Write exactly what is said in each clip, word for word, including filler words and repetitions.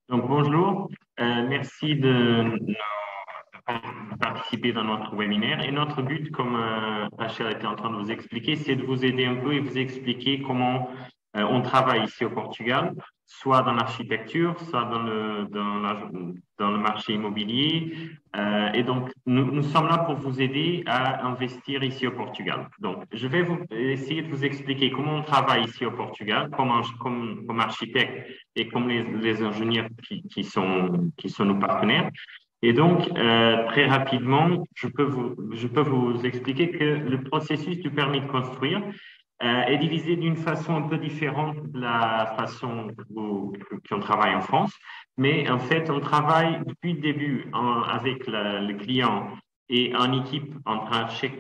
Donc, bonjour, Euh, merci de, de participer dans notre webinaire. Et notre but, comme euh, Rachel était en train de vous expliquer, c'est de vous aider un peu et vous expliquer comment euh, on travaille ici au Portugal, soit dans l'architecture, soit dans le, dans la- dans le marché immobilier. Euh, et donc, nous, nous sommes là pour vous aider à investir ici au Portugal. Donc, je vais vous, essayer de vous expliquer comment on travaille ici au Portugal, comme, comme, comme architecte et comme les, les ingénieurs qui, qui sont, qui sont nos partenaires. Et donc, euh, très rapidement, je peux vous, je peux vous expliquer que le processus du permis de construire euh, est divisé d'une façon un peu différente de la façon qu'on travaille en France. Mais en fait, on travaille depuis le début en, avec la, le client et en équipe entre,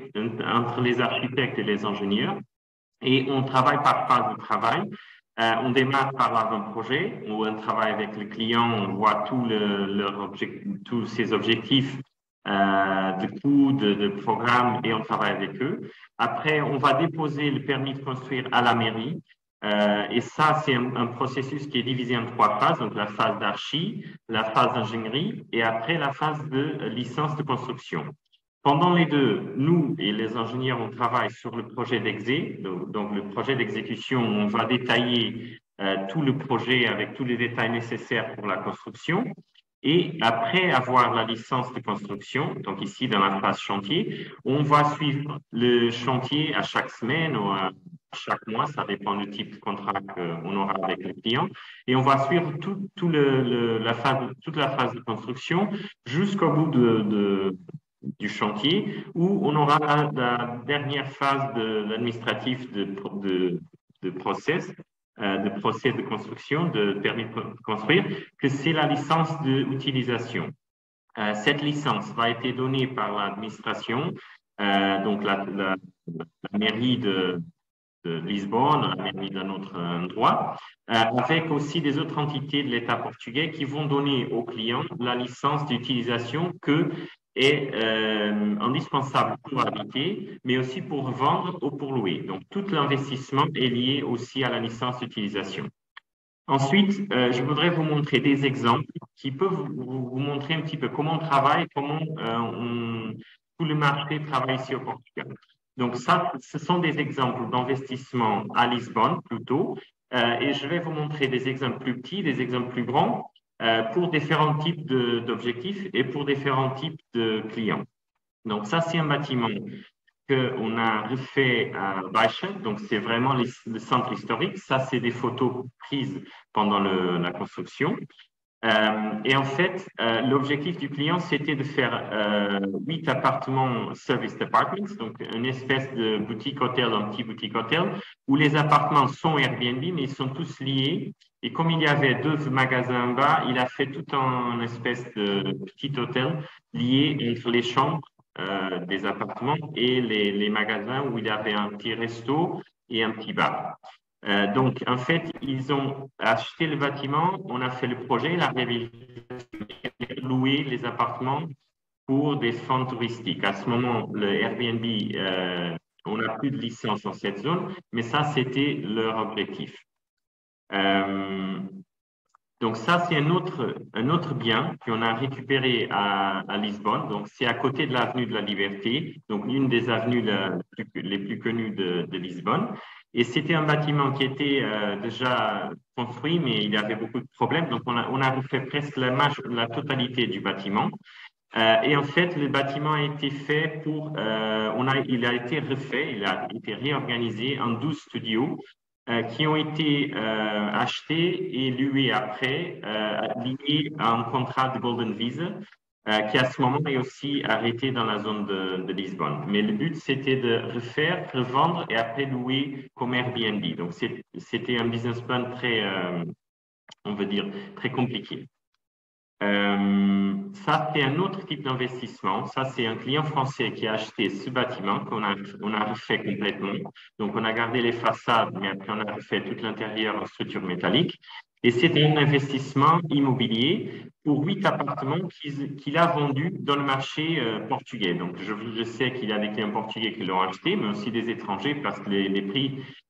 entre les architectes et les ingénieurs. Et on travaille par phase de travail. Euh, on démarre par l'avant-projet où on travaille avec le client, on voit tout le, leur objectif, tous ses objectifs euh, de coûts, de, de programme et on travaille avec eux. Après, on va déposer le permis de construire à la mairie. Euh, et ça, c'est un, un processus qui est divisé en trois phases. Donc, la phase d'archi, la phase d'ingénierie et après la phase de licence de construction. Pendant les deux, nous et les ingénieurs, on travaille sur le projet d'exé, donc, donc le projet d'exécution, on va détailler euh, tout le projet avec tous les détails nécessaires pour la construction. Et après avoir la licence de construction, donc ici dans la phase chantier, on va suivre le chantier à chaque semaine ou à chaque mois, ça dépend du type de contrat qu'on aura avec le client. Et on va suivre tout, tout le, le, la phase, toute la phase de construction jusqu'au bout de, de du chantier, où on aura la, la dernière phase de l'administratif de, de, de process, euh, de procès de construction, de permis de construire, que c'est la licence d'utilisation. Euh, cette licence va être donnée par l'administration, euh, donc la, la, la mairie de, de Lisbonne, la mairie d'un autre endroit, euh, avec aussi des autres entités de l'État portugais qui vont donner aux clients la licence d'utilisation que est euh, indispensable pour habiter, mais aussi pour vendre ou pour louer. Donc, tout l'investissement est lié aussi à la licence d'utilisation. Ensuite, euh, je voudrais vous montrer des exemples qui peuvent vous, vous montrer un petit peu comment on travaille, comment euh, on, tout le marché travaille ici au Portugal. Donc ça, ce sont des exemples d'investissement à Lisbonne plutôt, euh, et je vais vous montrer des exemples plus petits, des exemples plus grands euh, pour différents types d'objectifs et pour différents types de clients. Donc ça, c'est un bâtiment qu'on a refait à Baixa, donc c'est vraiment les, le centre historique. Ça, c'est des photos prises pendant le, la construction. Euh, et en fait, euh, l'objectif du client, c'était de faire euh, huit appartements service apartments, donc une espèce de boutique hôtel, un petit boutique hôtel, où les appartements sont Airbnb, mais ils sont tous liés. Et comme il y avait deux magasins en bas, il a fait tout un espèce de petit hôtel lié entre les chambres euh, des appartements et les, les magasins où il y avait un petit resto et un petit bar. Euh, donc, en fait, ils ont acheté le bâtiment, on a fait le projet, la réhabilitation, loué les appartements pour des fins touristiques. À ce moment, le Airbnb, euh, on n'a plus de licence dans cette zone, mais ça, c'était leur objectif. Euh, donc ça, c'est un autre, un autre bien qu'on a récupéré à, à Lisbonne. Donc c'est à côté de l'avenue de la Liberté, donc une des avenues la, les plus connues de, de Lisbonne. Et c'était un bâtiment qui était euh, déjà construit, mais il y avait beaucoup de problèmes. Donc on a, on a refait presque la, la totalité du bâtiment. Euh, et en fait, le bâtiment a été fait pour, euh, on a, il a été refait, il a été réorganisé en douze studios euh, qui ont été euh, achetés et loués après, euh, liés à un contrat de Golden Visa, euh, qui à ce moment est aussi arrêté dans la zone de, de Lisbonne. Mais le but, c'était de refaire, revendre et après louer comme Airbnb. Donc, c'était un business plan très, euh, on veut dire, très compliqué. Euh, ça, c'est un autre type d'investissement. Ça, c'est un client français qui a acheté ce bâtiment qu'on a, on a refait complètement. Donc, on a gardé les façades, mais après, on a refait tout l'intérieur en structure métallique. Et c'était un investissement immobilier pour huit appartements qu'il qu'il a vendus dans le marché euh, portugais. Donc, je, je sais qu'il y a des clients portugais qui l'ont acheté, mais aussi des étrangers parce que les, les prix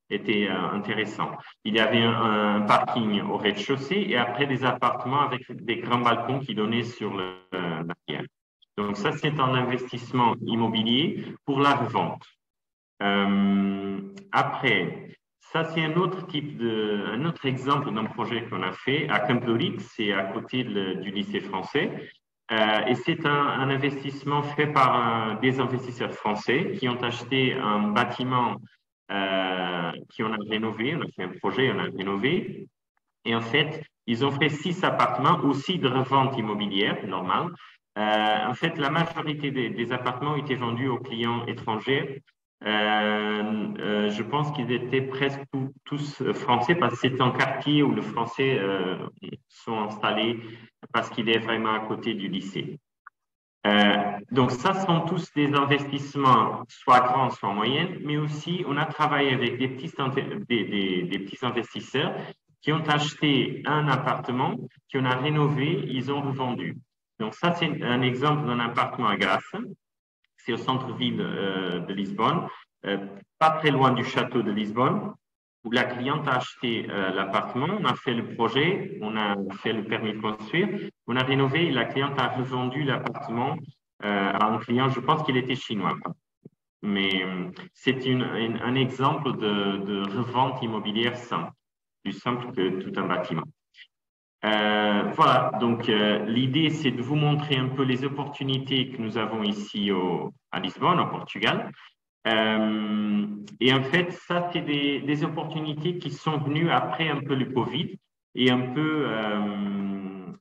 était euh, intéressant. Il y avait un, un parking au rez-de-chaussée et après des appartements avec des grands balcons qui donnaient sur le, euh, la rivière. Donc ça, c'est un investissement immobilier pour la revente. Euh, après, ça, c'est un autre type de, un autre exemple d'un projet qu'on a fait à Camp-Lorix, c'est à côté de, du lycée français. Euh, et c'est un, un investissement fait par un, des investisseurs français qui ont acheté un bâtiment euh, qui on a rénové. On a fait un projet, on a rénové. Et en fait, ils ont fait six appartements aussi de revente immobilière normale. Euh, en fait, la majorité des, des appartements étaient vendus aux clients étrangers. Euh, euh, je pense qu'ils étaient presque tout, tous français parce que c'est un quartier où les Français euh, sont installés parce qu'il est vraiment à côté du lycée. Euh, donc, ça sont tous des investissements, soit grands, soit moyens, mais aussi on a travaillé avec des petits, des, des, des petits investisseurs qui ont acheté un appartement, qu'on a rénové, ils ont revendu. Donc, ça, c'est un exemple d'un appartement à Grasse. C'est au centre-ville euh, de Lisbonne, euh, pas très loin du château de Lisbonne, où la cliente a acheté euh, l'appartement, on a fait le projet, on a fait le permis de construire, on a rénové et la cliente a revendu l'appartement euh, à un client, je pense qu'il était chinois. Mais euh, c'est une, une, un exemple de, de revente immobilière simple, plus simple que tout un bâtiment. Euh, voilà, donc euh, l'idée, c'est de vous montrer un peu les opportunités que nous avons ici au, à Lisbonne, au Portugal. Euh, et en fait, ça, c'est des, des opportunités qui sont venues après un peu le Covid et un peu euh,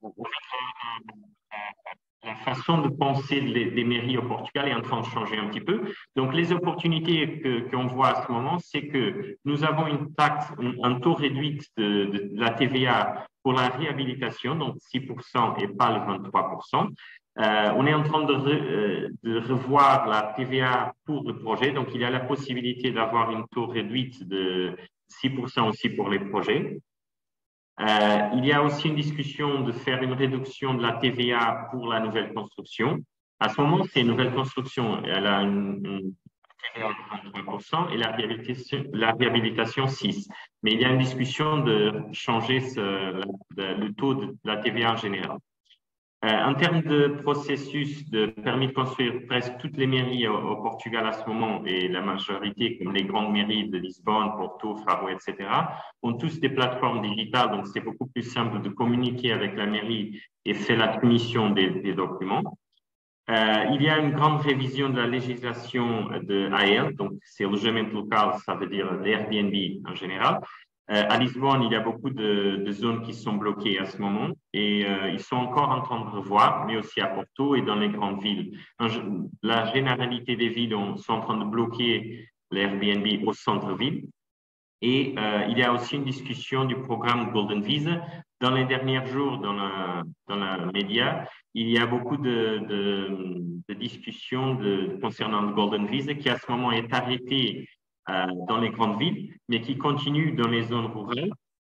la façon de penser des, des mairies au Portugal est en train de changer un petit peu. Donc, les opportunités que, qu'on voit à ce moment, c'est que nous avons une taxe, un taux réduit de, de, de la T V A pour la réhabilitation, donc six pour cent et pas le vingt-trois pour cent. Euh, on est en train de, re, de revoir la T V A pour le projet, donc il y a la possibilité d'avoir un taux réduit de six pour cent aussi pour les projets. Euh, il y a aussi une discussion de faire une réduction de la T V A pour la nouvelle construction. À ce moment, c'est une nouvelle construction. Elle a une, une T V A de vingt-trois pour cent et la réhabilitation, la réhabilitation six pour cent. Mais il y a une discussion de changer ce, le, le taux de la T V A en général. Euh, en termes de processus de permis de construire, presque toutes les mairies au, au Portugal à ce moment, et la majorité, comme les grandes mairies de Lisbonne, Porto, Faro, et cetera, ont tous des plateformes digitales, donc c'est beaucoup plus simple de communiquer avec la mairie et faire la transmission des, des documents. Euh, il y a une grande révision de la législation de A L, donc c'est logement local, ça veut dire l'Airbnb en général. Euh, à Lisbonne, il y a beaucoup de, de zones qui sont bloquées à ce moment et euh, ils sont encore en train de revoir, mais aussi à Porto et dans les grandes villes. En, la généralité des villes on, sont en train de bloquer l'Airbnb au centre-ville. Et euh, il y a aussi une discussion du programme Golden Visa. Dans les derniers jours, dans la, dans la média, il y a beaucoup de, de, de discussions de, concernant le Golden Visa qui, à ce moment, est arrêté euh, dans les grandes villes, mais qui continue dans les zones rurales.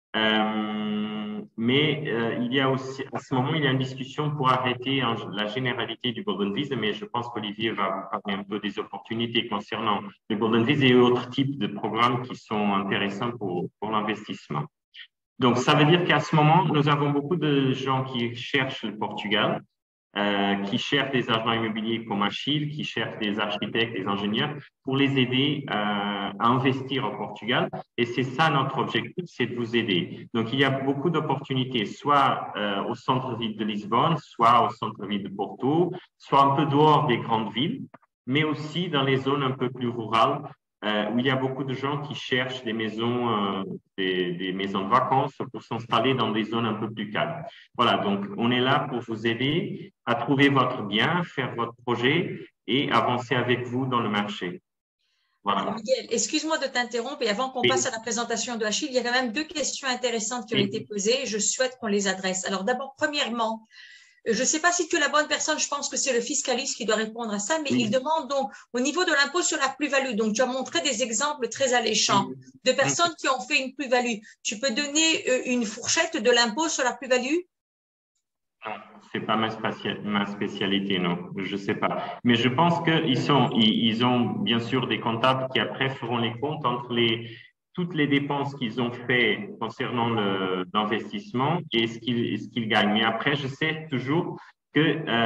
Euh, mais euh, il y a aussi, à ce moment, il y a une discussion pour arrêter en, la généralité du Golden Visa, mais je pense qu'Olivier va vous parler un peu des opportunités concernant le Golden Visa et autres types de programmes qui sont intéressants pour, pour l'investissement. Donc, ça veut dire qu'à ce moment, nous avons beaucoup de gens qui cherchent le Portugal, euh, qui cherchent des agents immobiliers comme Achille, qui cherchent des architectes, des ingénieurs, pour les aider euh, à investir au Portugal. Et c'est ça notre objectif, c'est de vous aider. Donc, il y a beaucoup d'opportunités, soit euh, au centre-ville de Lisbonne, soit au centre-ville de Porto, soit un peu dehors des grandes villes, mais aussi dans les zones un peu plus rurales, euh, où il y a beaucoup de gens qui cherchent des maisons, euh, des, des maisons de vacances pour s'installer dans des zones un peu plus calmes. Voilà, donc on est là pour vous aider à trouver votre bien, faire votre projet et avancer avec vous dans le marché. Voilà. Alors, Miguel, excuse-moi de t'interrompre et avant qu'on oui. passe à la présentation de Achille, il y a quand même deux questions intéressantes qui ont oui. été posées et je souhaite qu'on les adresse. Alors d'abord, premièrement, je ne sais pas si tu es la bonne personne, je pense que c'est le fiscaliste qui doit répondre à ça, mais oui. il demande donc au niveau de l'impôt sur la plus-value, donc tu as montré des exemples très alléchants de personnes qui ont fait une plus-value. Tu peux donner une fourchette de l'impôt sur la plus-value? Non, c'est pas ma, spécia- ma spécialité, non, je sais pas. Mais je pense qu'ils sont, ils, ils ont bien sûr des comptables qui après feront les comptes entre les, toutes les dépenses qu'ils ont fait concernant le- l'investissement et ce qu'ils, et ce qu'ils gagnent. Mais après, je sais toujours que,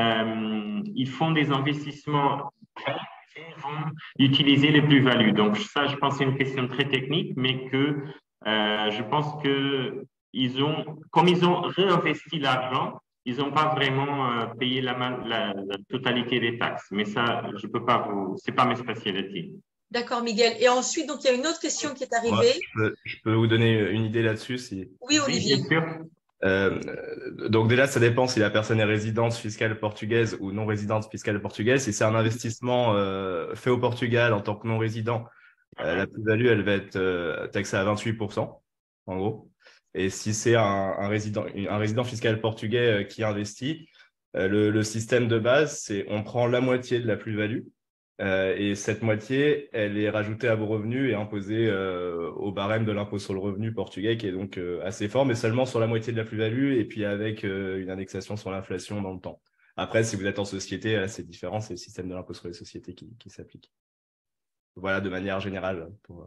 euh, ils font des investissements qui vont utiliser les plus-values. Donc, ça, je pense que c'est une question très technique, mais que, euh, je pense que ils ont, comme ils ont réinvesti l'argent, ils n'ont pas vraiment euh, payé la, la, la, totalité des taxes. Mais ça, je peux pas vous, c'est pas mes spécialités. D'accord, Miguel. Et ensuite, donc, il y a une autre question qui est Moi, arrivée. je peux, je peux vous donner une idée là-dessus. Si... Oui, Oui, Olivier. bien sûr. Euh, donc déjà, ça dépend si la personne est résidente fiscale portugaise ou non résidente fiscale portugaise. Si c'est un investissement euh, fait au Portugal en tant que non résident, euh, la plus-value, elle va être euh, taxée à vingt-huit pour cent, en gros. Et si c'est un, un résident, un résident fiscal portugais euh, qui investit, euh, le, le système de base, c'est on prend la moitié de la plus-value. Euh, et cette moitié, elle est rajoutée à vos revenus et imposée euh, au barème de l'impôt sur le revenu portugais, qui est donc euh, assez fort, mais seulement sur la moitié de la plus-value et puis avec euh, une indexation sur l'inflation dans le temps. Après, si vous êtes en société, là, c'est différent, c'est le système de l'impôt sur les sociétés qui, qui s'applique. Voilà, de manière générale. Pour...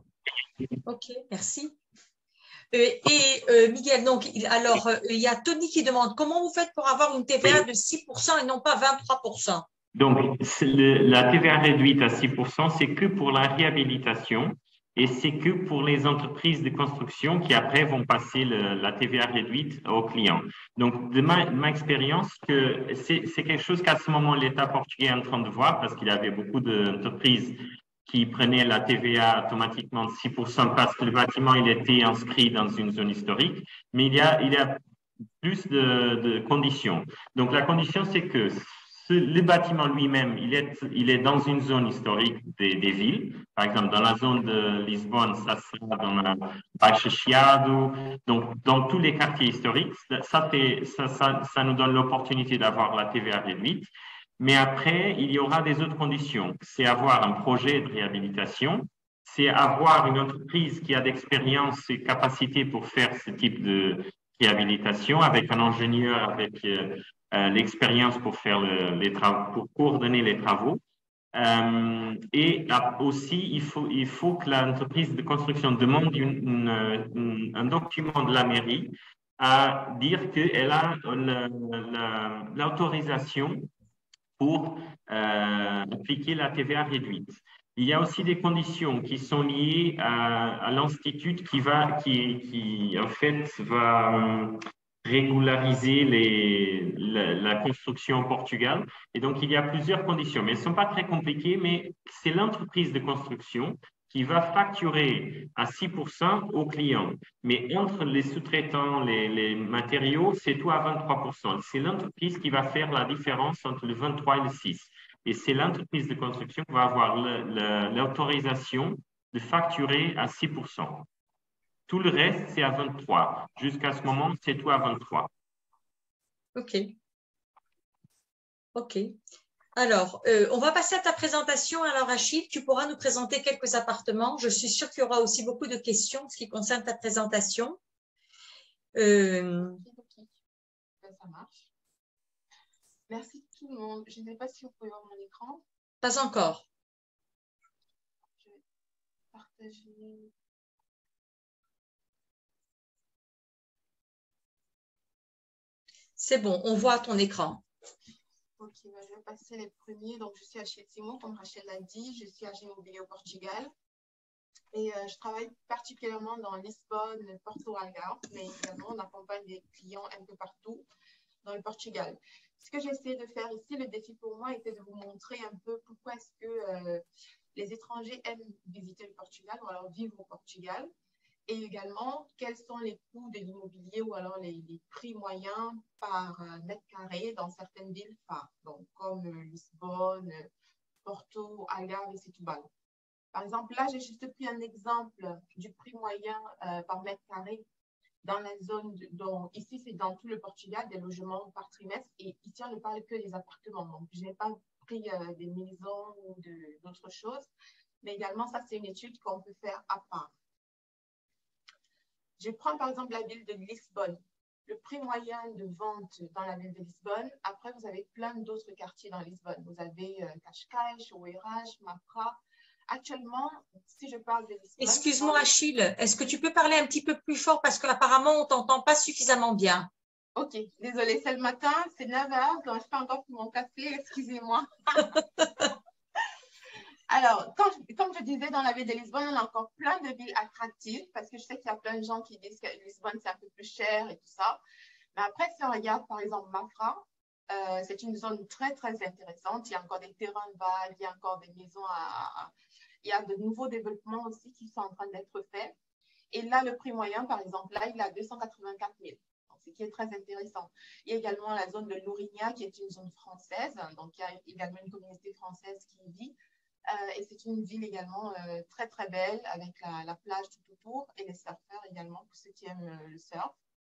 Ok, merci. Euh, et euh, Miguel, donc, il, alors, euh, il y a Tony qui demande comment vous faites pour avoir une T V A Oui. de six pour cent et non pas vingt-trois pour cent? Donc, le, la T V A réduite à six pour cent, c'est que pour la réhabilitation et c'est que pour les entreprises de construction qui après vont passer le, la T V A réduite aux clients. Donc, de ma, de ma expérience, que c'est, c'est quelque chose qu'à ce moment l'État portugais est en train de voir parce qu'il y avait beaucoup d'entreprises qui prenaient la T V A automatiquement de six pour cent parce que le bâtiment il était inscrit dans une zone historique. Mais il y a, il y a plus de, de conditions. Donc, la condition, c'est que ce, le bâtiment lui-même, il est, il est dans une zone historique des, des villes. Par exemple, dans la zone de Lisbonne, ça sera dans la Baixa Chiado. Donc, dans tous les quartiers historiques, ça, ça, ça, ça nous donne l'opportunité d'avoir la T V A réduite. Mais après, il y aura des autres conditions. C'est avoir un projet de réhabilitation, c'est avoir une entreprise qui a d'expérience et capacité pour faire ce type de réhabilitation, avec un ingénieur avec euh, euh, l'expérience pour faire le, les travaux, pour coordonner les travaux. Euh, et aussi, il faut, il faut que l'entreprise de construction demande une, une, une, un document de la mairie à dire qu'elle a l'autorisation pour euh, appliquer la T V A réduite. Il y a aussi des conditions qui sont liées à, à l'institut qui va, qui, qui en fait va euh, régulariser les, la, la, construction au Portugal. Et donc, il y a plusieurs conditions, mais elles ne sont pas très compliquées, mais c'est l'entreprise de construction qui va facturer à six pour cent aux clients. Mais entre les sous-traitants, les, les matériaux, c'est tout à vingt-trois pour cent. C'est l'entreprise qui va faire la différence entre le vingt-trois et le six. Et c'est l'entreprise de construction qui va avoir l'autorisation de facturer à six pour cent. Tout le reste, c'est à vingt-trois. Jusqu'à ce moment, c'est tout à vingt-trois. OK. OK. Alors, euh, on va passer à ta présentation. Alors, Achille, tu pourras nous présenter quelques appartements. Je suis sûre qu'il y aura aussi beaucoup de questions en ce qui concerne ta présentation. Euh... Okay. Ça marche. Merci tout le monde. Je ne sais pas si vous pouvez voir mon écran. Pas encore. Je vais partager. C'est bon, on voit ton écran. Ok, bah, je vais passer les premiers. Donc, je suis Achille Simon, comme Rachel l'a dit. Je suis agent immobilier au Portugal. Et euh, je travaille particulièrement dans Lisbonne, Porto Algarve, mais également on accompagne des clients un peu partout dans le Portugal. Ce que j'ai essayé de faire ici, le défi pour moi était de vous montrer un peu pourquoi est-ce que euh, les étrangers aiment visiter le Portugal ou alors vivre au Portugal. Et également, quels sont les coûts de l'immobilier ou alors les, les prix moyens par euh, mètre carré dans certaines villes phares, donc comme euh, Lisbonne, Porto, Algarve et Setúbal. Par exemple, là, j'ai juste pris un exemple du prix moyen euh, par mètre carré dans la zone, de, dont, ici, c'est dans tout le Portugal, des logements par trimestre. Et ici, on ne parle que des appartements. Donc, je n'ai pas pris euh, des maisons ou d'autres choses. Mais également, ça, c'est une étude qu'on peut faire à part. Je prends par exemple la ville de Lisbonne. le prix moyen de vente dans la ville de Lisbonne. Après, vous avez plein d'autres quartiers dans Lisbonne. Vous avez euh, Cascais, Oeiras, Mafra. Actuellement, si je parle de Lisbonne… Excuse-moi, Achille, est-ce que tu peux parler un petit peu plus fort parce qu'apparemment, on ne t'entend pas suffisamment bien. Ok, désolée, c'est le matin, c'est neuf heures, donc je n'ai pas encore pris mon café, excusez-moi. Alors, quand je, comme je disais, dans la ville de Lisbonne, on a encore plein de villes attractives parce que je sais qu'il y a plein de gens qui disent que Lisbonne, c'est un peu plus cher et tout ça. Mais après, si on regarde, par exemple, Mafra, euh, c'est une zone très, très intéressante. Il y a encore des terrains vagues, il y a encore des maisons à… Il y a de nouveaux développements aussi qui sont en train d'être faits. Et là, le prix moyen, par exemple, là, il est à deux cent quatre-vingt-quatre mille. Ce qui est très intéressant. Il y a également la zone de Lourinhã, qui est une zone française. Donc, il y a également une communauté française qui y vit. Euh, et c'est une ville également euh, très, très belle, avec la, la plage tout autour et les surfeurs également, pour ceux qui aiment euh, le surf.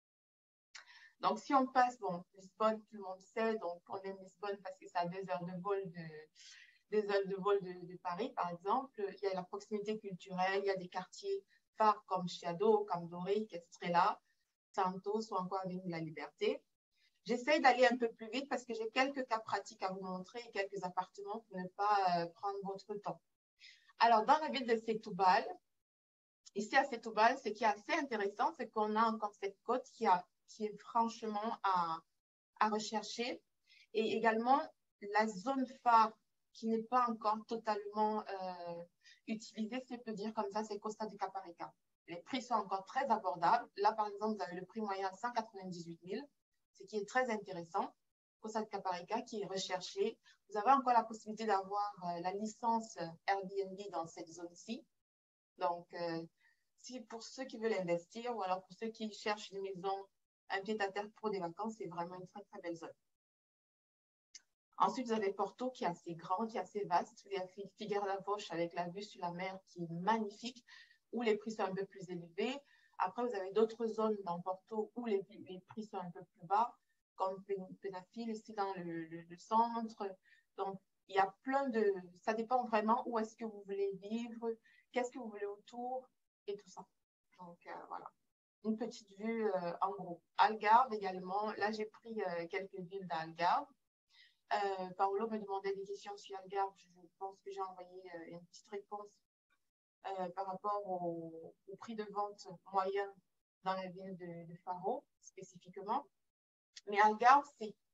Donc, si on passe, bon, Lisbonne, tout le monde sait, donc on aime Lisbonne parce que c'est à deux heures de vol de, deux heures de vol de, de Paris, par exemple. Il y a la proximité culturelle, il y a des quartiers phares comme Chiado, Camdoric, Estrela, Santos ou encore Avenue de la Liberté. J'essaie d'aller un peu plus vite parce que j'ai quelques cas pratiques à vous montrer et quelques appartements pour ne pas euh, prendre votre temps. Alors, dans la ville de Setúbal, ici à Setúbal, ce qui est assez intéressant, c'est qu'on a encore cette côte qui, a, qui est franchement à, à rechercher. Et également, la zone phare qui n'est pas encore totalement euh, utilisée, si je peux dire comme ça, c'est Costa de Caparica. Les prix sont encore très abordables. Là, par exemple, vous avez le prix moyen à cent quatre-vingt-dix-huit mille, ce qui est très intéressant. Costa de Caparica qui est recherché. Vous avez encore la possibilité d'avoir euh, la licence Airbnb dans cette zone-ci. Donc, euh, si pour ceux qui veulent investir ou alors pour ceux qui cherchent une maison, un pied-à-terre pour des vacances, c'est vraiment une très, très belle zone. Ensuite, vous avez Porto qui est assez grand, qui est assez vaste. Il y a Figueira da Foz avec la vue sur la mer qui est magnifique, où les prix sont un peu plus élevés. Après, vous avez d'autres zones dans Porto où les, les prix sont un peu plus bas, comme Penafil, ici dans le, le, le centre. Donc, il y a plein de… Ça dépend vraiment où est-ce que vous voulez vivre, qu'est-ce que vous voulez autour et tout ça. Donc, euh, voilà. Une petite vue euh, en gros. Algarve également. Là, j'ai pris euh, quelques villes d'Algarve. Euh, Paolo me demandait des questions sur Algarve. Je pense que j'ai envoyé euh, une petite réponse euh, par rapport au, au prix de vente moyen dans la ville de, de Faro, spécifiquement. Mais Algarve,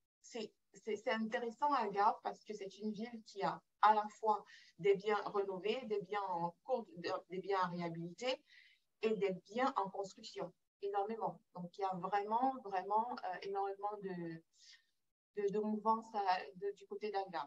c'est intéressant Algarve parce que c'est une ville qui a à la fois des biens rénovés, des biens en cours, des biens à réhabiliter et des biens en construction, énormément. Donc, il y a vraiment, vraiment euh, énormément de De, de mouvance à, de, du côté d'Algarve.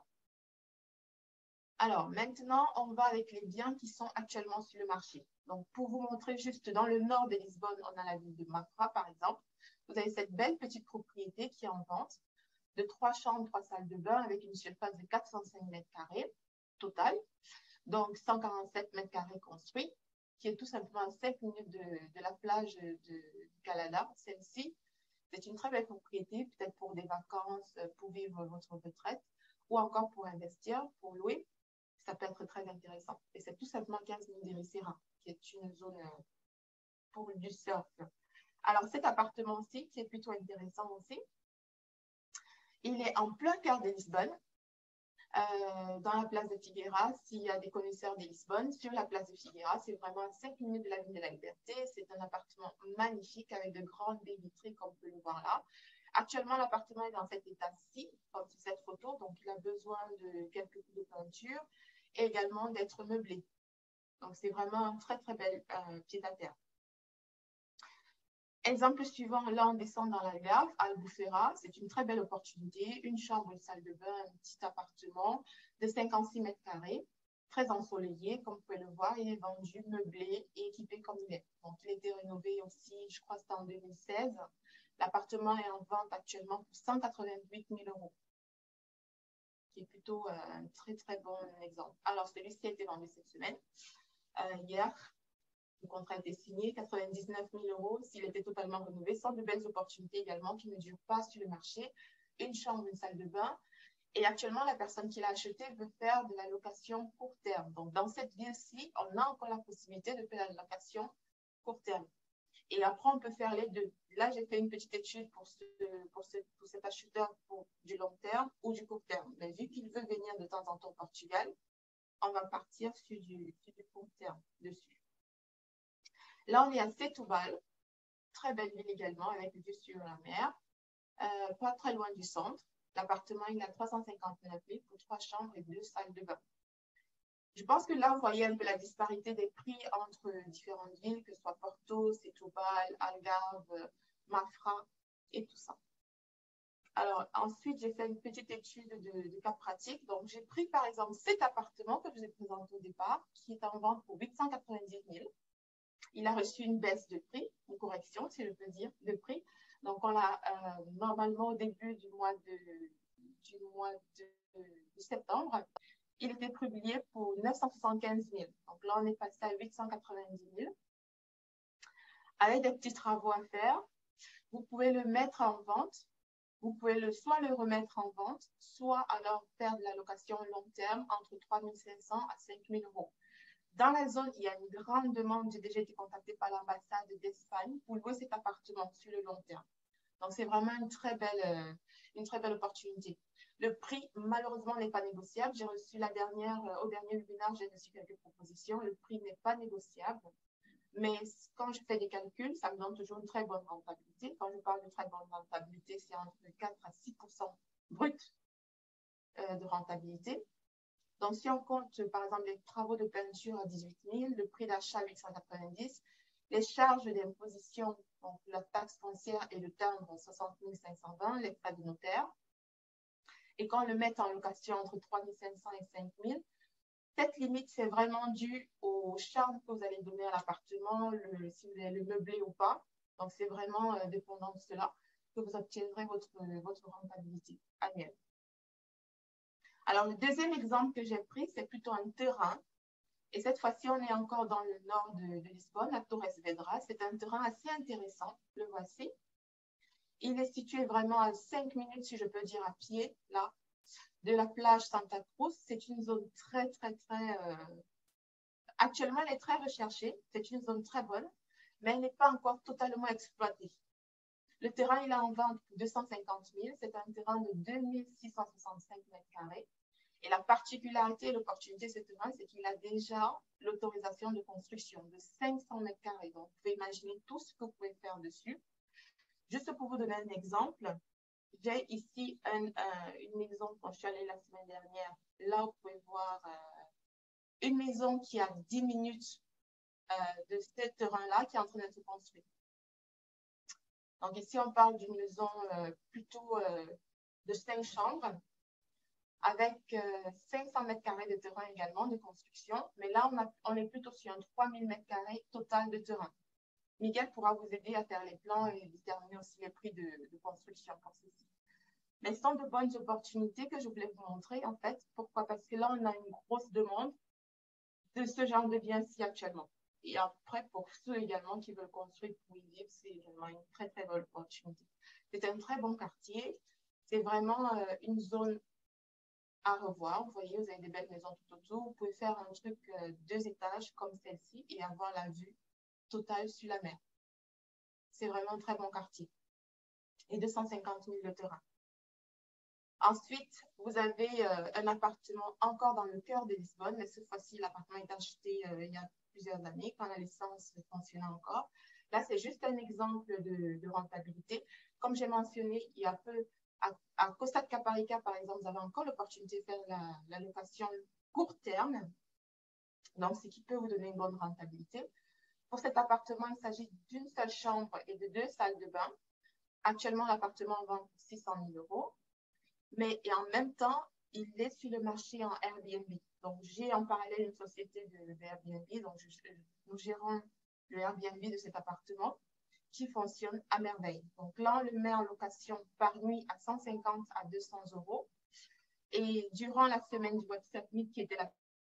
Alors, maintenant, on va avec les biens qui sont actuellement sur le marché. Donc, pour vous montrer juste dans le nord de Lisbonne, on a la ville de Mafra, par exemple. Vous avez cette belle petite propriété qui est en vente de trois chambres, trois salles de bain avec une surface de quatre cent cinq mètres carrés total. Donc, cent quarante-sept mètres carrés construits, qui est tout simplement à cinq minutes de, de la plage de, de Calada, celle-ci. C'est une très belle propriété, peut-être pour des vacances, pour vivre votre retraite, ou encore pour investir, pour louer. Ça peut être très intéressant. Et c'est tout simplement quinze minutes d'Ericeira, qui est une zone pour du surf. Alors, cet appartement-ci, qui est plutôt intéressant aussi, il est en plein cœur de Lisbonne, euh, dans la place de Figueira. S'il y a des connaisseurs de Lisbonne, sur la place de Figueira, c'est vraiment à cinq minutes de l'avenue de la Liberté. C'est un appartement magnifique avec de grandes baies vitrées, comme on peut le voir là. Actuellement, l'appartement est dans cet état-ci, comme sur cette photo, donc il a besoin de quelques coups de peinture et également d'être meublé. Donc, c'est vraiment un très, très bel euh, pied-à-terre. Exemple suivant, là, on descend dans l'Algarve, Albufeira. C'est une très belle opportunité. Une chambre, une salle de bain, un petit appartement de cinquante-six mètres carrés, très ensoleillé, comme vous pouvez le voir. Il est vendu, meublé et équipé comme il est. Donc, il a été rénové aussi, je crois que c'était en deux mille seize. L'appartement est en vente actuellement pour cent quatre-vingt-huit mille euros, qui est plutôt un très, très bon exemple. Alors, celui-ci a été vendu cette semaine, euh, hier. Le contrat a été signé, quatre-vingt-dix-neuf mille euros s'il était totalement rénové, sans de belles opportunités également qui ne durent pas sur le marché. Une chambre, une salle de bain. Et actuellement, la personne qui l'a acheté veut faire de la location court terme. Donc, dans cette ville-ci, on a encore la possibilité de faire la location court terme. Et après, on peut faire les deux, Là, j'ai fait une petite étude pour, ce, pour, ce, pour cet acheteur pour du long terme ou du court terme. Mais vu qu'il veut venir de temps en temps au Portugal, on va partir sur du, sur du court terme dessus. Là, on est à Setúbal, très belle ville également, avec vue sur la mer, euh, pas très loin du centre. L'appartement, il a trois cent cinquante-neuf mille pour trois chambres et deux salles de bain. Je pense que là, vous voyez un peu la disparité des prix entre différentes villes, que ce soit Porto, Setúbal, Algarve, Mafra et tout ça. Alors, ensuite, j'ai fait une petite étude de, de cas pratique. Donc, j'ai pris, par exemple, cet appartement que je vous ai présenté au départ, qui est en vente pour huit cent quatre-vingt-dix mille. Il a reçu une baisse de prix, une correction, si je peux dire, de prix. Donc, on l'a euh, normalement au début du mois de, du mois de, de septembre, il était publié pour neuf cent soixante-quinze mille. Donc là, on est passé à huit cent quatre-vingt-dix mille. Avec des petits travaux à faire, vous pouvez le mettre en vente. Vous pouvez le, soit le remettre en vente, soit alors faire de la location long terme entre trois mille cinq cents à cinq mille euros. Dans la zone, il y a une grande demande. J'ai déjà été contactée par l'ambassade d'Espagne pour louer cet appartement sur le long terme. Donc, c'est vraiment une très belle, une très belle opportunité. Le prix, malheureusement, n'est pas négociable. J'ai reçu la dernière, au dernier webinaire, j'ai reçu quelques propositions. Le prix n'est pas négociable. Mais quand je fais des calculs, ça me donne toujours une très bonne rentabilité. Quand je parle de très bonne rentabilité, c'est entre quatre à six pour cent brut euh, de rentabilité. Donc, si on compte, par exemple, les travaux de peinture à dix-huit mille, le prix d'achat à huit cent quatre-vingt-dix, les charges d'imposition, donc la taxe foncière et le timbre soixante mille cinq cent vingt, les frais de notaire. Et quand on le met en location entre trois mille cinq cents et cinq mille, cette limite, c'est vraiment dû au charme que vous allez donner à l'appartement, si vous allez le meubler ou pas. Donc, c'est vraiment euh, dépendant de cela que vous obtiendrez votre, votre rentabilité annuelle. Alors, le deuxième exemple que j'ai pris, c'est plutôt un terrain. Et cette fois-ci, on est encore dans le nord de, de Lisbonne, à Torres Vedras. C'est un terrain assez intéressant, le voici. Il est situé vraiment à cinq minutes, si je peux dire, à pied, là, de la plage Santa Cruz. C'est une zone très, très, très... Euh... Actuellement, elle est très recherchée. C'est une zone très bonne, mais elle n'est pas encore totalement exploitée. Le terrain, il est en vente pour deux cent cinquante mille. C'est un terrain de deux mille six cent soixante-cinq mètres carrés. Et la particularité et l'opportunité de ce terrain, c'est qu'il a déjà l'autorisation de construction de cinq cents mètres carrés. Donc, vous pouvez imaginer tout ce que vous pouvez faire dessus. Juste pour vous donner un exemple, j'ai ici un, euh, une maison, quand je suis allée la semaine dernière, là, vous pouvez voir euh, une maison qui a dix minutes euh, de ce terrain-là qui est en train de se construire. Donc, ici, on parle d'une maison euh, plutôt euh, de cinq chambres, avec euh, cinq cents mètres carrés de terrain également de construction. Mais là, on, a, on est plutôt sur un trois mille mètres carrés total de terrain. Miguel pourra vous aider à faire les plans et déterminer aussi les prix de, de construction pour ceci. Mais ce sont de bonnes opportunités que je voulais vous montrer, en fait. Pourquoi? Parce que là, on a une grosse demande de ce genre de biens-ci actuellement. Et après, pour ceux également qui veulent construire pour y vivre, c'est également une très, très bonne opportunité. C'est un très bon quartier. C'est vraiment euh, une zone à revoir. Vous voyez, vous avez des belles maisons tout autour. Vous pouvez faire un truc euh, deux étages comme celle-ci et avoir la vue totale sur la mer. C'est vraiment un très bon quartier. Et deux cent cinquante mille de terrain. Ensuite, vous avez euh, un appartement encore dans le cœur de Lisbonne, mais cette fois-ci, l'appartement est acheté euh, il y a plusieurs années, quand la licence fonctionnait encore. Là, c'est juste un exemple de, de rentabilité. Comme j'ai mentionné, il y a peu, à, à Costa de Caparica, par exemple, vous avez encore l'opportunité de faire la, la location court terme, donc ce qui peut vous donner une bonne rentabilité. Pour cet appartement, il s'agit d'une seule chambre et de deux salles de bain. Actuellement, l'appartement vend pour six cent mille euros. Mais et en même temps, il est sur le marché en Airbnb. Donc, j'ai en parallèle une société de, de Airbnb. Donc, je, nous gérons le Airbnb de cet appartement qui fonctionne à merveille. Donc, là, on le met en location par nuit à cent cinquante à deux cents euros. Et durant la semaine du WhatsApp Meet, qui était la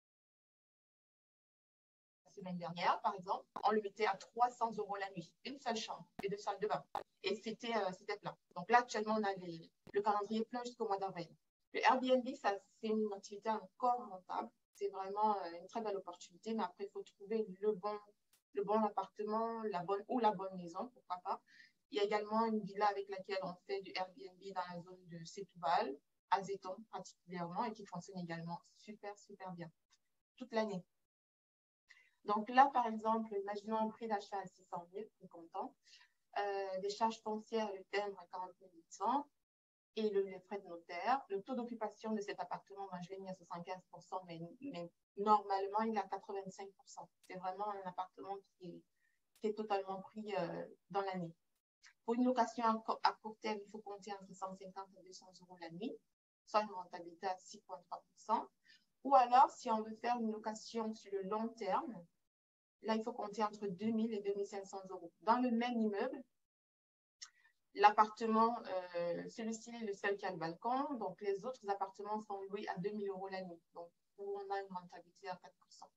semaine dernière, par exemple, on le mettait à trois cents euros la nuit. Une seule chambre et deux salles de bain. Et c'était euh, plein. Donc là, actuellement, on a les, le calendrier plein jusqu'au mois d'avril. Le Airbnb, c'est une activité encore rentable. C'est vraiment euh, une très belle opportunité. Mais après, il faut trouver le bon, le bon appartement la bonne, ou la bonne maison, pourquoi pas, Il y a également une villa avec laquelle on fait du Airbnb dans la zone de Setúbal, à Zeton particulièrement, et qui fonctionne également super, super bien, toute l'année. Donc là, par exemple, imaginons un prix d'achat à six cent mille, on est content. Euh, des charges foncières, le timbre à quarante mille huit cents et le, les frais de notaire. Le taux d'occupation de cet appartement, moi, je l'ai mis à soixante-quinze pour cent, mais, mais normalement, il est à quatre-vingt-cinq pour cent. C'est vraiment un appartement qui est, qui est totalement pris euh, dans l'année. Pour une location à, à court terme, il faut compter entre cent cinquante et deux cents euros la nuit, soit une rentabilité à six virgule trois pour cent. Ou alors, si on veut faire une location sur le long terme, là, il faut compter entre deux mille et deux mille cinq cents euros. Dans le même immeuble, l'appartement, euh, celui-ci est le seul qui a le balcon. Donc, les autres appartements sont loués à deux mille euros la nuit. Donc, où on a une rentabilité à quatre pour cent.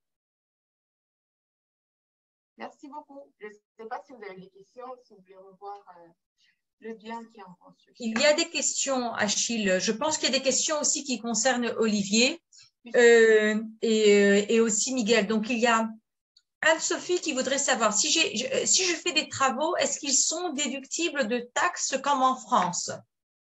Merci beaucoup. Je ne sais pas si vous avez des questions, si vous voulez revoir euh, le bien qui est en construction. Il y a des questions, Achille. Je pense qu'il y a des questions aussi qui concernent Olivier euh, et, et aussi Miguel. Donc, il y a Anne-Sophie qui voudrait savoir, si, j'ai, si je fais des travaux, est-ce qu'ils sont déductibles de taxes comme en France?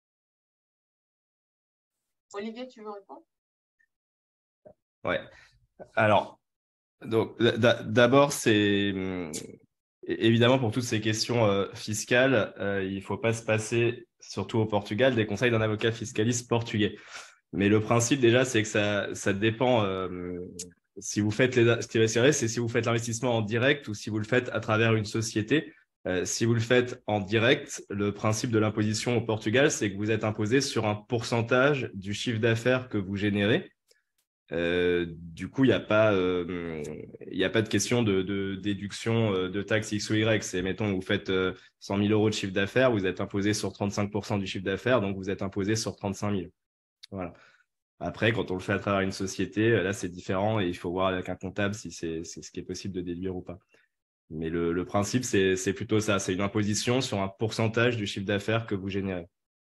Olivier, tu veux répondre? Ouais. Alors, donc, d'abord, c'est évidemment pour toutes ces questions euh, fiscales, euh, il ne faut pas se passer, surtout au Portugal, des conseils d'un avocat fiscaliste portugais. Mais le principe, déjà, c'est que ça, ça dépend... Euh, si vous faites les, ce qui est vrai, c'est si vous faites l'investissement en direct ou si vous le faites à travers une société. Euh, si vous le faites en direct, le principe de l'imposition au Portugal, c'est que vous êtes imposé sur un pourcentage du chiffre d'affaires que vous générez. Euh, du coup, il n'y a pas, euh, il n'y a pas de question de, de déduction euh, de taxes X ou Y. C'est, mettons, vous faites euh, cent mille euros de chiffre d'affaires, vous êtes imposé sur trente-cinq pour cent du chiffre d'affaires, donc vous êtes imposé sur trente-cinq mille. Voilà. Après, quand on le fait à travers une société, là, c'est différent et il faut voir avec un comptable si c'est, c'est ce qui est possible de déduire ou pas. Mais le, le principe, c'est, c'est plutôt ça. C'est une imposition sur un pourcentage du chiffre d'affaires que vous générez.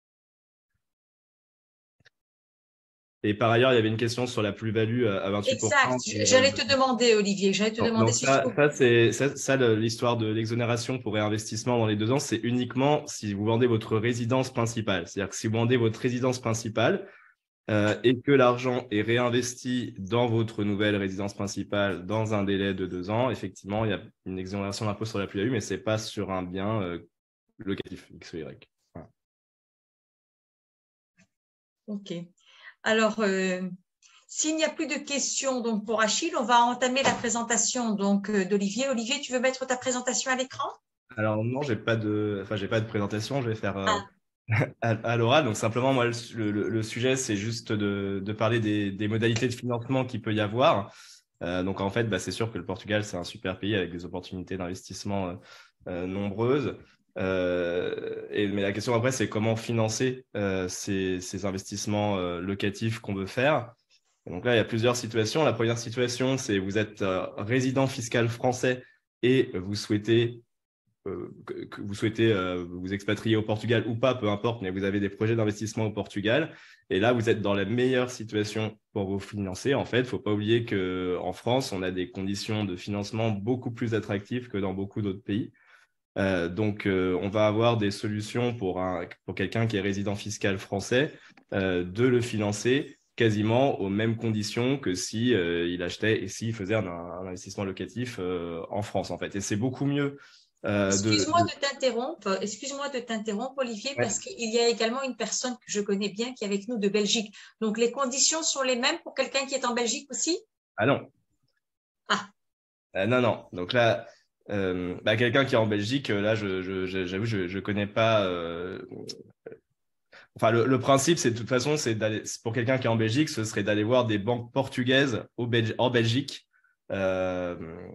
Et par ailleurs, il y avait une question sur la plus-value à vingt-huit pour cent. Exact. J'allais te demander, Olivier, j'allais te non, demander donc si ça, tu... ça, c'est, ça, ça l'histoire de l'exonération pour réinvestissement dans les deux ans, c'est uniquement si vous vendez votre résidence principale. C'est-à-dire que si vous vendez votre résidence principale, Euh, et que l'argent est réinvesti dans votre nouvelle résidence principale dans un délai de deux ans, effectivement, il y a une exonération d'impôt sur la plus-value, mais ce n'est pas sur un bien euh, locatif, X ou Y. Voilà. OK. Alors, euh, s'il n'y a plus de questions donc, pour Achille, on va entamer la présentation donc, d'Olivier. Olivier, tu veux mettre ta présentation à l'écran? Alors non, j'ai pas de, enfin, j'ai pas de présentation, je vais faire... Euh... Ah. à, à l'oral. Donc, simplement, moi, le, le, le sujet, c'est juste de, de parler des, des modalités de financement qu'il peut y avoir. Euh, donc, en fait, bah, c'est sûr que le Portugal, c'est un super pays avec des opportunités d'investissement euh, euh, nombreuses. Euh, et, mais la question après, c'est comment financer euh, ces, ces investissements euh, locatifs qu'on veut faire. Et donc là, il y a plusieurs situations. La première situation, c'est vous êtes euh, résident fiscal français et vous souhaitez que, que vous souhaitez euh, vous expatrier au Portugal ou pas, peu importe, mais vous avez des projets d'investissement au Portugal. Et là, vous êtes dans la meilleure situation pour vous financer. En fait, il ne faut pas oublier qu'en France, on a des conditions de financement beaucoup plus attractives que dans beaucoup d'autres pays. Euh, donc, euh, on va avoir des solutions pour, un, pour quelqu'un qui est résident fiscal français euh, de le financer quasiment aux mêmes conditions que si euh, il achetait et s'il faisait un, un investissement locatif euh, en France, en fait. Et c'est beaucoup mieux. Euh, Excuse-moi de, de t'interrompre, excuse-moi de t'interrompre, Olivier, ouais. Parce qu'il y a également une personne que je connais bien qui est avec nous de Belgique. Donc, les conditions sont les mêmes pour quelqu'un qui est en Belgique aussi? Ah non. Ah. Euh, non, non. Donc là, euh, bah, quelqu'un qui est en Belgique, là, je, je, je, j'avoue, je ne connais pas. Euh... Enfin, le, le principe, c'est de toute façon, c'est d'aller, pour quelqu'un qui est en Belgique, ce serait d'aller voir des banques portugaises au Belgi- en Belgique. Euh,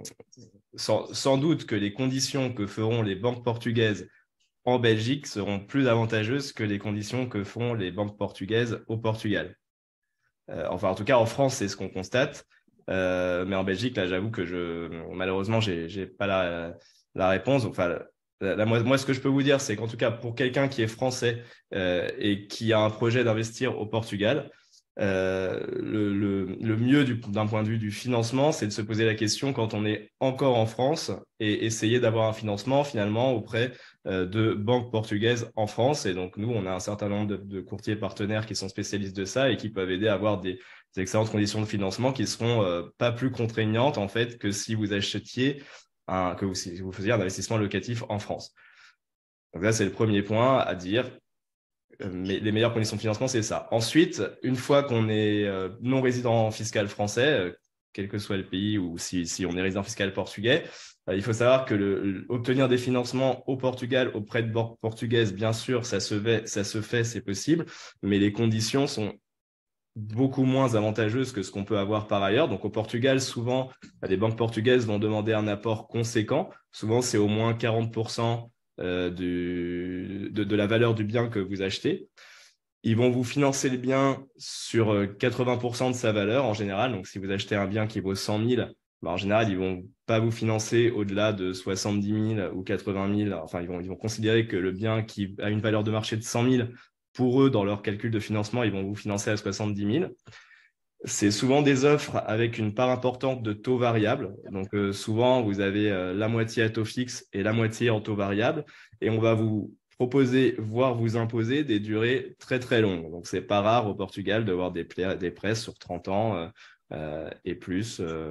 sans, sans doute que les conditions que feront les banques portugaises en Belgique seront plus avantageuses que les conditions que font les banques portugaises au Portugal. Euh, enfin, en tout cas, en France, c'est ce qu'on constate. Euh, mais en Belgique, là, j'avoue que je, malheureusement, je n'ai pas la, la réponse. Enfin, la, la, moi, moi, ce que je peux vous dire, c'est qu'en tout cas, pour quelqu'un qui est français euh, et qui a un projet d'investir au Portugal, Euh, le, le, le mieux d'un point de vue du financement, c'est de se poser la question quand on est encore en France et essayer d'avoir un financement finalement auprès euh, de banques portugaises en France. Et donc, nous, on a un certain nombre de, de courtiers partenaires qui sont spécialistes de ça et qui peuvent aider à avoir des, des excellentes conditions de financement qui ne seront euh, pas plus contraignantes en fait que si vous achetiez, un, que vous, si vous faisiez un investissement locatif en France. Donc là, c'est le premier point à dire. Mais les meilleures conditions de financement, c'est ça. Ensuite, une fois qu'on est euh, non résident fiscal français, euh, quel que soit le pays ou si, si on est résident fiscal portugais, euh, il faut savoir que le, le, obtenir des financements au Portugal auprès de banques portugaises, bien sûr, ça se fait, ça se fait, c'est possible, mais les conditions sont beaucoup moins avantageuses que ce qu'on peut avoir par ailleurs. Donc au Portugal, souvent, les banques portugaises vont demander un apport conséquent. Souvent, c'est au moins quarante pour cent Euh, du, de, de la valeur du bien que vous achetez. Ils vont vous financer le bien sur quatre-vingts pour cent de sa valeur en général. Donc, si vous achetez un bien qui vaut cent mille, bah, en général, ils ne vont pas vous financer au-delà de soixante-dix mille ou quatre-vingt mille. Enfin, ils vont, ils vont considérer que le bien qui a une valeur de marché de cent mille, pour eux, dans leur calcul de financement, ils vont vous financer à soixante-dix mille. C'est souvent des offres avec une part importante de taux variable. Donc, euh, souvent, vous avez euh, la moitié à taux fixe et la moitié en taux variable. Et on va vous proposer, voire vous imposer des durées très, très longues. Donc, ce n'est pas rare au Portugal de voir des, des prêts sur trente ans euh, euh, et plus. Euh,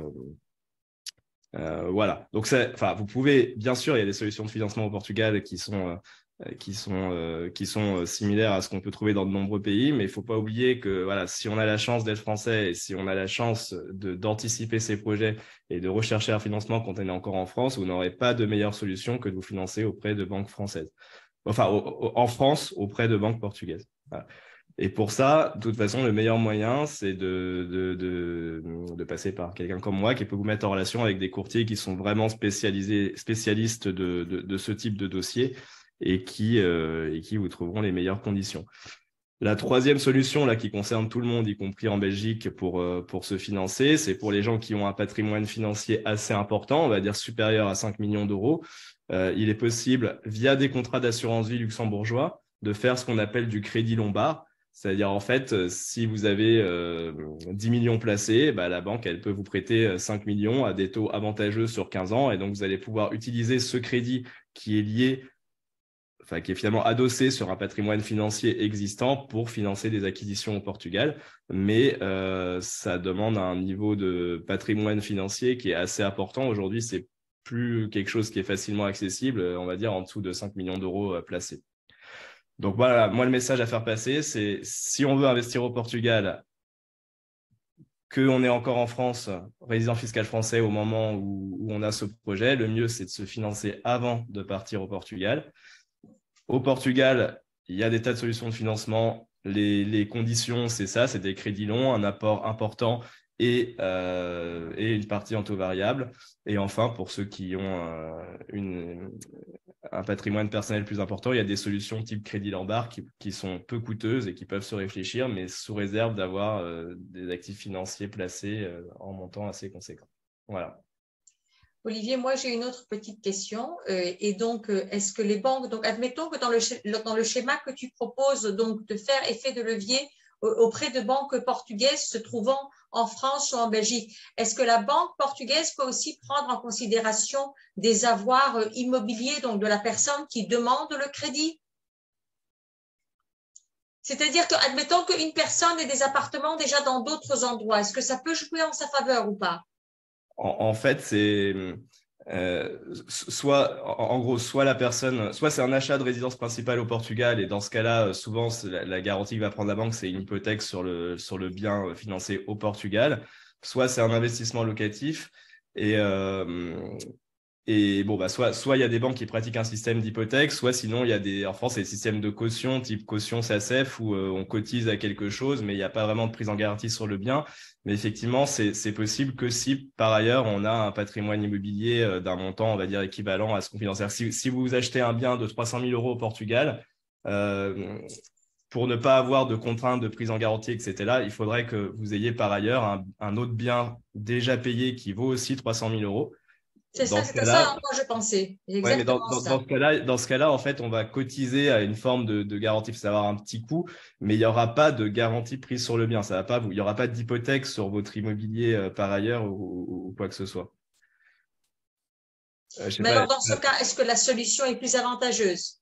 euh, voilà. Donc, vous pouvez, bien sûr, il y a des solutions de financement au Portugal qui sont... Euh, qui sont, euh, qui sont similaires à ce qu'on peut trouver dans de nombreux pays, mais il ne faut pas oublier que voilà, si on a la chance d'être français et si on a la chance de, d'anticiper ces projets et de rechercher un financement quand on est encore en France, vous n'aurez pas de meilleure solution que de vous financer auprès de banques françaises. Enfin, au, au, en France, auprès de banques portugaises. Voilà. Et pour ça, de toute façon, le meilleur moyen, c'est de, de, de, de passer par quelqu'un comme moi qui peut vous mettre en relation avec des courtiers qui sont vraiment spécialisés, spécialistes de, de, de ce type de dossier et qui, euh, et qui vous trouveront les meilleures conditions. La troisième solution là, qui concerne tout le monde, y compris en Belgique, pour, euh, pour se financer, c'est pour les gens qui ont un patrimoine financier assez important, on va dire supérieur à cinq millions d'euros. Euh, il est possible, via des contrats d'assurance vie luxembourgeois, de faire ce qu'on appelle du crédit lombard. C'est-à-dire, en fait, si vous avez euh, dix millions placés, bah, la banque, elle peut vous prêter cinq millions à des taux avantageux sur quinze ans. Et donc, vous allez pouvoir utiliser ce crédit qui est lié Enfin, qui est finalement adossé sur un patrimoine financier existant pour financer des acquisitions au Portugal. Mais euh, ça demande un niveau de patrimoine financier qui est assez important. Aujourd'hui, c'est plus quelque chose qui est facilement accessible, on va dire en dessous de cinq millions d'euros placés. Donc voilà, moi, le message à faire passer, c'est si on veut investir au Portugal, qu'on est encore en France, résident fiscal français au moment où, où on a ce projet, le mieux, c'est de se financer avant de partir au Portugal. Au Portugal, il y a des tas de solutions de financement. Les, les conditions, c'est ça, c'est des crédits longs, un apport important et, euh, et une partie en taux variable. Et enfin, pour ceux qui ont euh, une, un patrimoine personnel plus important, il y a des solutions type crédit lombard qui, qui sont peu coûteuses et qui peuvent se réfléchir, mais sous réserve d'avoir euh, des actifs financiers placés euh, en montant assez conséquent. Voilà. Olivier, moi j'ai une autre petite question. Euh, et donc, euh, est-ce que les banques, donc admettons que dans le, dans le schéma que tu proposes donc de faire effet de levier auprès de banques portugaises se trouvant en France ou en Belgique, est-ce que la banque portugaise peut aussi prendre en considération des avoirs immobiliers donc de la personne qui demande le crédit? C'est-à-dire que, admettons qu'une personne ait des appartements déjà dans d'autres endroits, est-ce que ça peut jouer en sa faveur ou pas? En, en fait, c'est euh, soit, en, en gros, soit la personne, soit c'est un achat de résidence principale au Portugal, et dans ce cas-là, souvent, la, la garantie que va prendre la banque, c'est une hypothèque sur le, sur le bien financé au Portugal, soit c'est un investissement locatif, et, euh, et bon, bah, soit, soit il y a des banques qui pratiquent un système d'hypothèque, soit sinon, il y a des, en France, il y a des systèmes de caution, type caution S A C E F, où euh, on cotise à quelque chose, mais il n'y a pas vraiment de prise en garantie sur le bien. Mais effectivement, c'est possible que si, par ailleurs, on a un patrimoine immobilier euh, d'un montant, on va dire, équivalent à ce qu'on finance. Si, si vous achetez un bien de trois cent mille euros au Portugal, euh, pour ne pas avoir de contraintes de prise en garantie, et cetera, il faudrait que vous ayez par ailleurs un, un autre bien déjà payé qui vaut aussi trois cent mille euros. C'est ça, Dans ce c'est à ça cas-là, à quoi je pensais. ouais, mais dans, Exactement dans, ça. dans ce cas-là, dans ce cas-là, en fait, on va cotiser à une forme de, de garantie, il faut savoir un petit coût, mais il n'y aura pas de garantie prise sur le bien. Ça va pas, vous- il n'y aura pas d'hypothèque sur votre immobilier euh, par ailleurs ou, ou- ou quoi que ce soit. Euh, je sais Mais pas. alors, dans ce cas, est-ce que la solution est plus avantageuse?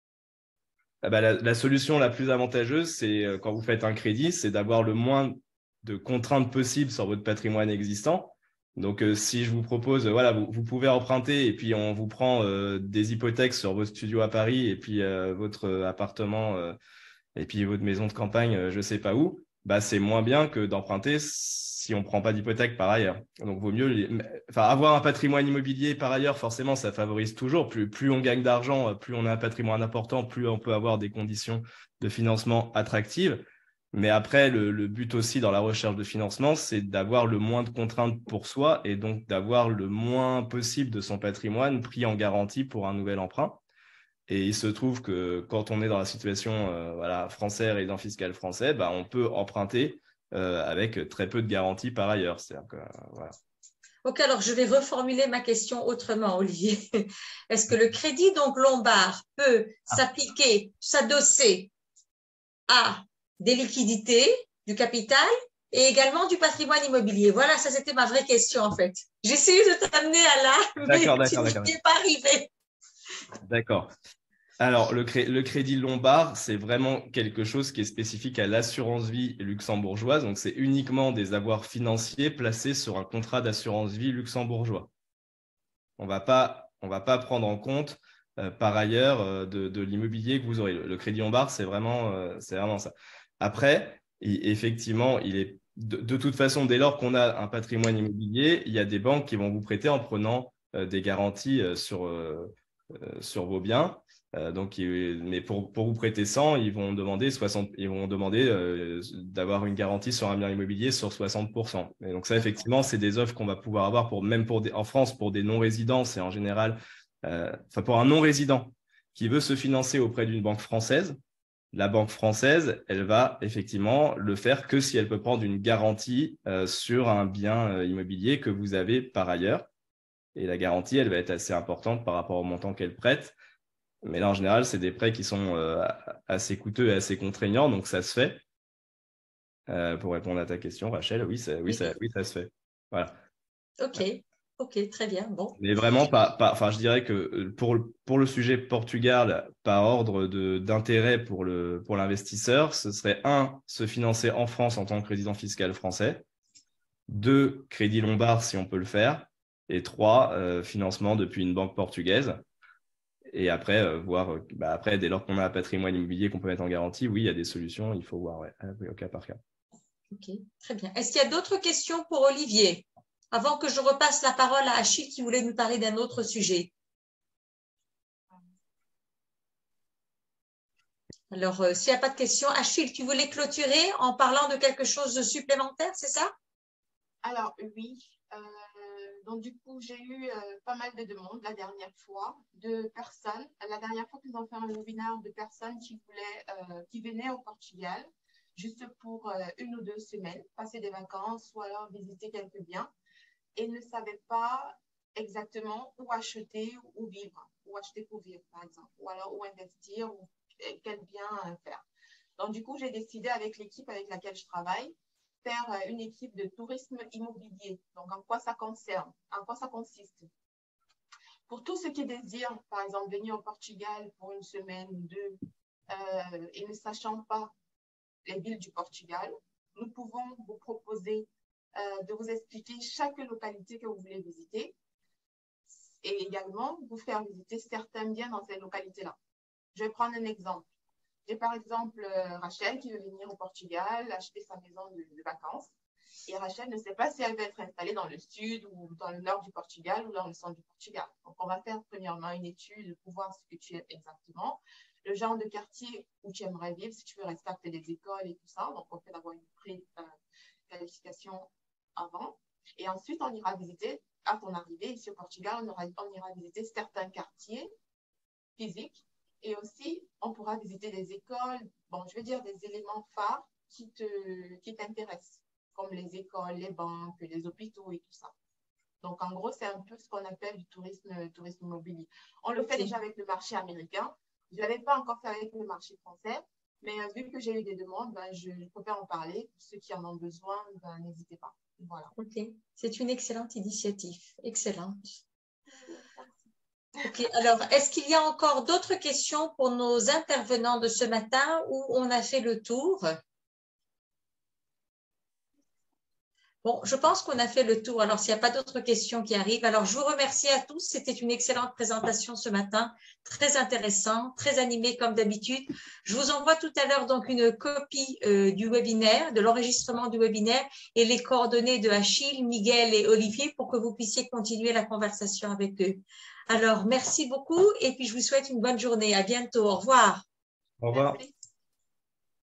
Ah bah, la, la solution la plus avantageuse, c'est euh, quand vous faites un crédit, c'est d'avoir le moins de contraintes possibles sur votre patrimoine existant. Donc, euh, si je vous propose, euh, voilà, vous, vous pouvez emprunter et puis on vous prend euh, des hypothèques sur vos studios à Paris et puis euh, votre euh, appartement euh, et puis votre maison de campagne, euh, je ne sais pas où, bah, c'est moins bien que d'emprunter si on ne prend pas d'hypothèque par ailleurs. Donc, vaut mieux les... enfin, avoir un patrimoine immobilier par ailleurs, forcément, ça favorise toujours. Plus, plus on gagne d'argent, plus on a un patrimoine important, plus on peut avoir des conditions de financement attractives. Mais après, le, le but aussi dans la recherche de financement, c'est d'avoir le moins de contraintes pour soi et donc d'avoir le moins possible de son patrimoine pris en garantie pour un nouvel emprunt. Et il se trouve que quand on est dans la situation euh, voilà, français, résident fiscal français, bah, on peut emprunter euh, avec très peu de garanties par ailleurs. C'est-à-dire que, voilà. Ok, alors je vais reformuler ma question autrement, Olivier. Est-ce que le crédit donc lombard peut s'appliquer, s'adosser à des liquidités, du capital et également du patrimoine immobilier? Voilà, ça c'était ma vraie question en fait. J'ai essayé de t'amener à là, D'accord, mais tu d'accord, n'y d'accord. es pas arrivé. D'accord. Alors, le, cré- le crédit lombard, c'est vraiment quelque chose qui est spécifique à l'assurance vie luxembourgeoise. Donc, c'est uniquement des avoirs financiers placés sur un contrat d'assurance vie luxembourgeois. On va pas, on va pas prendre en compte euh, par ailleurs euh, de, de l'immobilier que vous aurez. Le, le crédit lombard, c'est vraiment, euh, c'est vraiment ça. Après, il- effectivement, il est de, de toute façon, dès lors qu'on a un patrimoine immobilier, il y a des banques qui vont vous prêter en prenant euh, des garanties euh, sur, euh, euh, sur vos biens. Euh, donc, il- mais pour, pour vous prêter cent, ils vont demander soixante, ils vont demander euh, d'avoir une garantie sur un bien immobilier sur soixante pour cent. Et donc ça, effectivement, c'est des offres qu'on va pouvoir avoir pour même pour des, en France pour des non-résidents, c'est en général, euh, enfin pour un non-résident qui veut se financer auprès d'une banque française. La banque française, elle va effectivement le faire que si elle peut prendre une garantie euh, sur un bien euh, immobilier que vous avez par ailleurs. Et la garantie, elle va être assez importante par rapport au montant qu'elle prête. Mais là, en général, c'est des prêts qui sont euh, assez coûteux et assez contraignants, donc ça se fait. Euh, pour répondre à ta question, Rachel, oui, ça, oui, ça, oui, ça se fait. Voilà. Ok, ok, très bien. Bon. Mais vraiment, pas, pas, enfin, je dirais que euh, pour, le- pour le sujet Portugal, par ordre de, d'intérêt pour le, pour l'investisseur, ce serait un, se financer en France en tant que résident fiscal français. Deux, crédit lombard si on peut le faire. Et trois, euh, financement depuis une banque portugaise. Et après, euh, voir, euh, bah, après, dès lors qu'on a un patrimoine immobilier qu'on peut mettre en garantie, oui, il y a des solutions, il faut voir, ouais, au cas par cas. Ok, très bien. Est-ce qu'il y a d'autres questions pour Olivier avant que je repasse la parole à Achille qui voulait nous parler d'un autre sujet? Alors, euh, s'il n'y a pas de questions, Achille, tu voulais clôturer en parlant de quelque chose de supplémentaire, c'est ça? Alors, oui. Euh, donc, du coup, j'ai eu euh, pas mal de demandes la dernière fois de personnes. La dernière fois qu'ils ont fait un webinaire de personnes qui, voulaient, euh, qui venaient au Portugal juste pour euh, une ou deux semaines, passer des vacances ou alors visiter quelques biens et ne savaient pas exactement où acheter ou vivre, où acheter pour vivre, par exemple, ou alors où investir ou quel bien faire. Donc, du coup, j'ai décidé avec l'équipe avec laquelle je travaille faire une équipe de tourisme immobilier. Donc, en quoi ça concerne, en quoi ça consiste. Pour tous ceux qui désirent, par exemple, venir au Portugal pour une semaine ou deux euh, et ne sachant pas les villes du Portugal, nous pouvons vous proposer euh, de vous expliquer chaque localité que vous voulez visiter et également vous faire visiter certains biens dans ces localités-là. Je vais prendre un exemple. J'ai par exemple euh, Rachel qui veut venir au Portugal, acheter sa maison de, de vacances. Et Rachel ne sait pas si elle va être installée dans le sud ou dans le nord du Portugal ou dans le centre du Portugal. Donc, on va faire premièrement une étude pour voir ce que tu aimes exactement, le genre de quartier où tu aimerais vivre, si tu veux rester à côté des écoles et tout ça. Donc, on fait d'avoir une pré-qualification avant. Et ensuite, on ira visiter, à ton arrivée ici au Portugal, on, aura, on ira visiter certains quartiers physiques. Et aussi, on pourra visiter des écoles, bon, je veux dire des éléments phares qui te, qui t'intéressent, comme les écoles, les banques, les hôpitaux et tout ça. Donc, en gros, c'est un peu ce qu'on appelle du tourisme, tourisme immobilier. On le fait Ok. déjà avec le marché américain. Je ne l'avais pas encore fait avec le marché français, mais euh, vu que j'ai eu des demandes, ben, je, je préfère en parler. Pour ceux qui en ont besoin, ben, n'hésitez pas. Voilà. Ok, c'est une excellente initiative, excellente. Ok, alors, est-ce qu'il y a encore d'autres questions pour nos intervenants de ce matin ou on a fait le tour? Bon, je pense qu'on a fait le tour. Alors, s'il n'y a pas d'autres questions qui arrivent, alors je vous remercie à tous. C'était une excellente présentation ce matin, très intéressant, très animé comme d'habitude. Je vous envoie tout à l'heure donc une copie euh, du webinaire, de l'enregistrement du webinaire et les coordonnées de Achille, Miguel et Olivier pour que vous puissiez continuer la conversation avec eux. Alors, merci beaucoup et puis je vous souhaite une bonne journée. À bientôt. Au revoir. Au revoir. Merci.